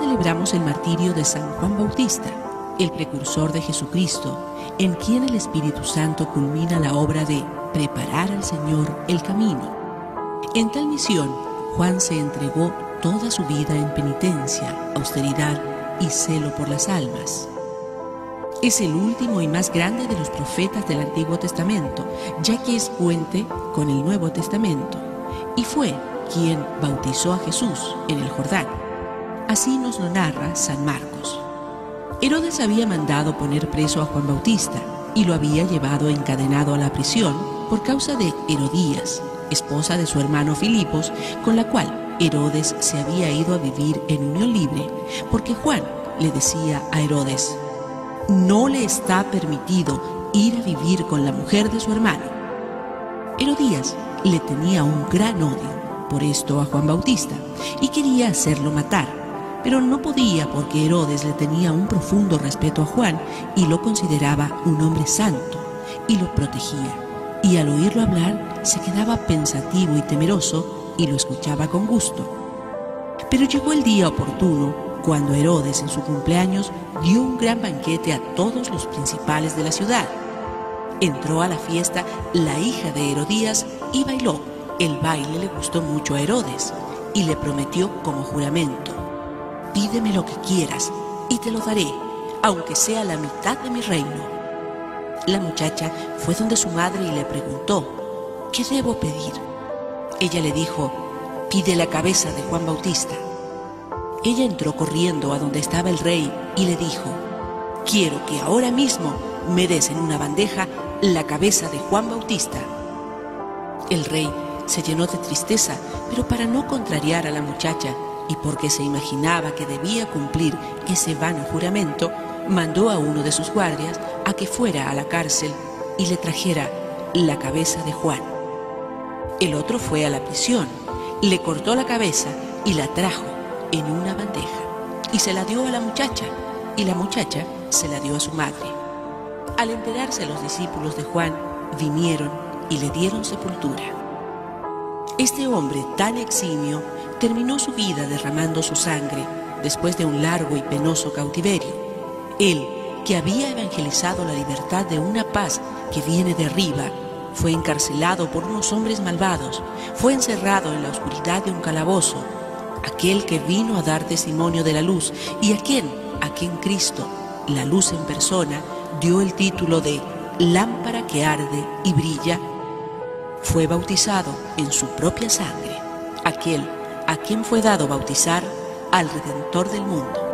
celebramos el martirio de San Juan Bautista, el precursor de Jesucristo, en quien el Espíritu Santo culmina la obra de preparar al Señor el camino. En tal misión, Juan se entregó toda su vida en penitencia, austeridad y celo por las almas. Es el último y más grande de los profetas del Antiguo Testamento, ya que es puente con el Nuevo Testamento, y fue quien bautizó a Jesús en el Jordán. Así nos lo narra San Marcos. Herodes había mandado poner preso a Juan Bautista y lo había llevado encadenado a la prisión por causa de Herodías, esposa de su hermano Filipos, con la cual Herodes se había ido a vivir en unión libre, porque Juan le decía a Herodes: no le está permitido ir a vivir con la mujer de su hermano. Herodías le tenía un gran odio por esto a Juan Bautista y quería hacerlo matar, pero no podía porque Herodes le tenía un profundo respeto a Juan y lo consideraba un hombre santo y lo protegía, y al oírlo hablar se quedaba pensativo y temeroso y lo escuchaba con gusto. Pero llegó el día oportuno cuando Herodes en su cumpleaños dio un gran banquete a todos los principales de la ciudad. Entró a la fiesta la hija de Herodías y bailó. El baile le gustó mucho a Herodes y le prometió como juramento: pídeme lo que quieras y te lo daré, aunque sea la mitad de mi reino. La muchacha fue donde su madre y le preguntó: ¿qué debo pedir? Ella le dijo: pide la cabeza de Juan Bautista. Ella entró corriendo a donde estaba el rey y le dijo: quiero que ahora mismo me des en una bandeja la cabeza de Juan Bautista. El rey se llenó de tristeza, pero para no contrariar a la muchacha y porque se imaginaba que debía cumplir ese vano juramento, mandó a uno de sus guardias a que fuera a la cárcel y le trajera la cabeza de Juan. El otro fue a la prisión, le cortó la cabeza y la trajo en una bandeja y se la dio a la muchacha, y la muchacha se la dio a su madre. Al enterarse los discípulos de Juan, vinieron y le dieron sepultura. Este hombre tan eximio terminó su vida derramando su sangre después de un largo y penoso cautiverio. Él, que había evangelizado la libertad de una paz que viene de arriba, fue encarcelado por unos hombres malvados, fue encerrado en la oscuridad de un calabozo. Aquel que vino a dar testimonio de la luz y a quien Cristo, la luz en persona, dio el título de lámpara que arde y brilla, fue bautizado en su propia sangre. Aquel a quien fue dado bautizar al Redentor del mundo.